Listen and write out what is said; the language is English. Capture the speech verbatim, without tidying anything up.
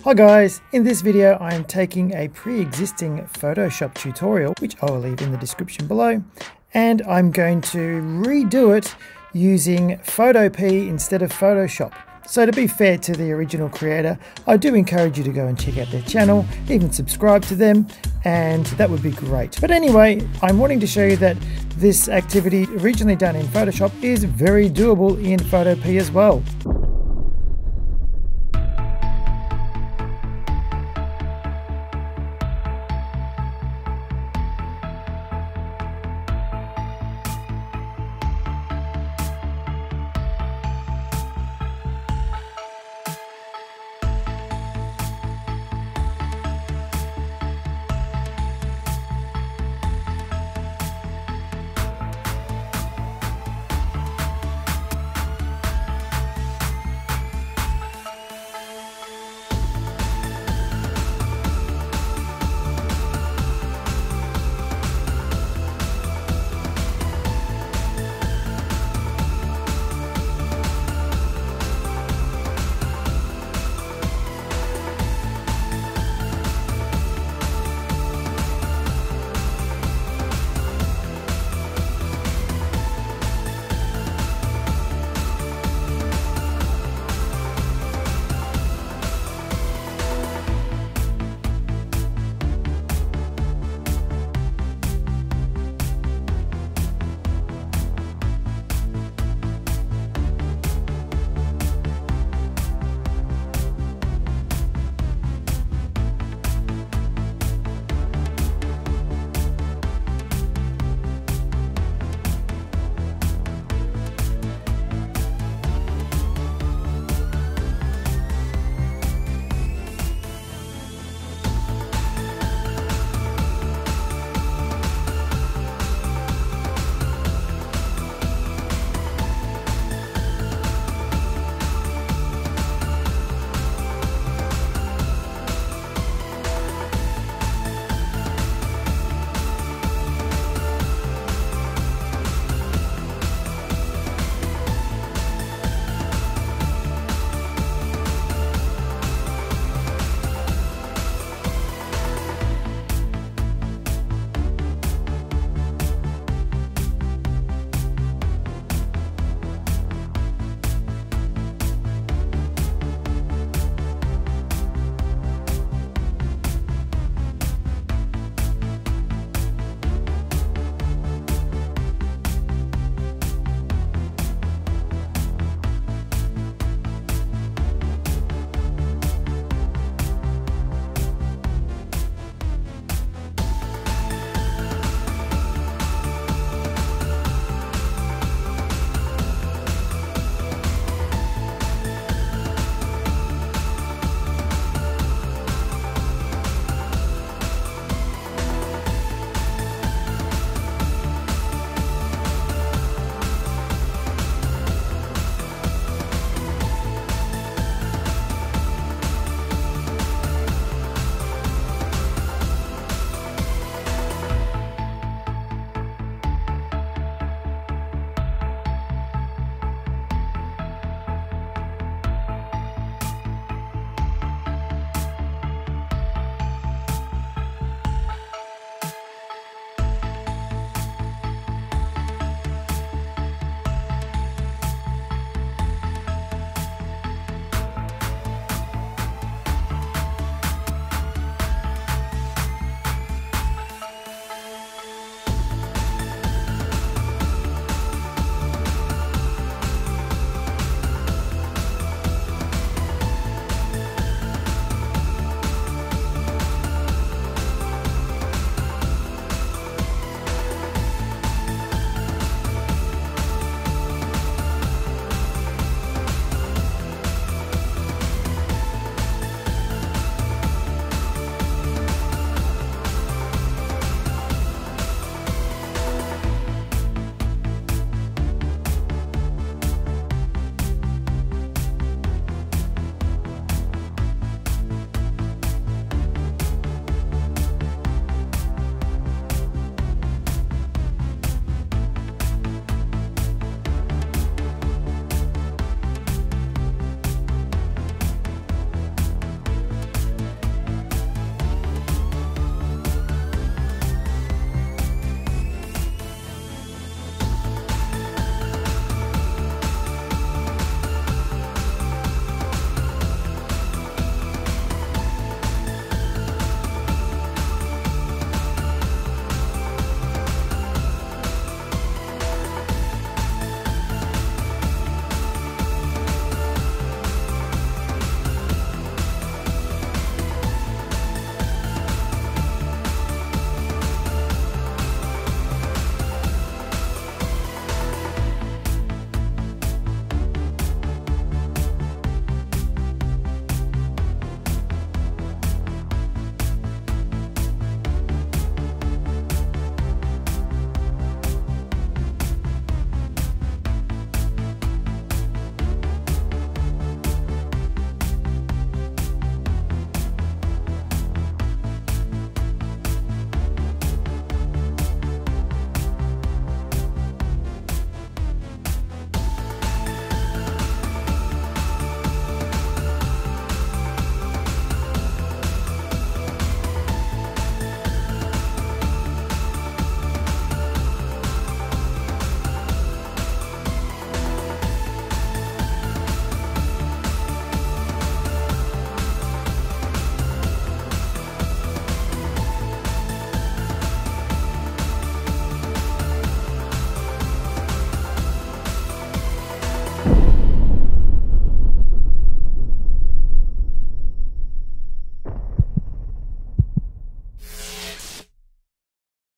Hi guys, in this video I am taking a pre-existing Photoshop tutorial, which I will leave in the description below, and I'm going to redo it using Photopea instead of Photoshop. So to be fair to the original creator, I do encourage you to go and check out their channel, even subscribe to them, and that would be great. But anyway, I'm wanting to show you that this activity originally done in Photoshop is very doable in Photopea as well.